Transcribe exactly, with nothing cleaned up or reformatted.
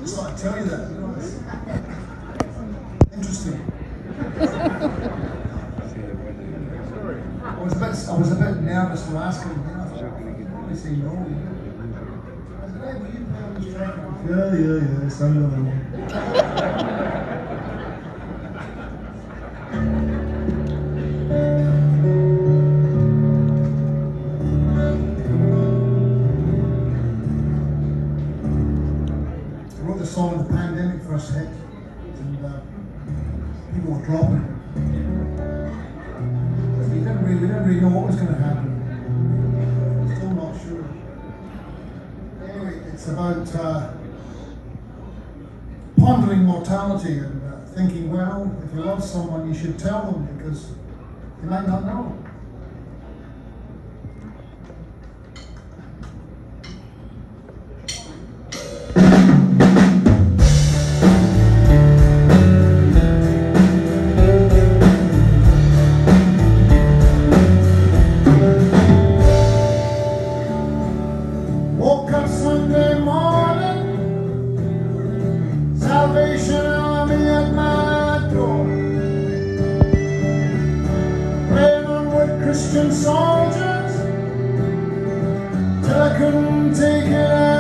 Just thought I'd tell you that. You know, it's interesting. I was a bit, I was a bit nervous to ask him. You know, I thought, I'd probably say no. I said, hey, will you play on this track? Yeah, yeah, yeah. It's another one. Song the pandemic first hit, and uh, people were dropping. We didn't really, we didn't really know what was going to happen. Still not sure. Anyway, it's about uh, pondering mortality and uh, thinking, well, if you love someone, you should tell them because they might not know. Christian soldiers, till I couldn't take it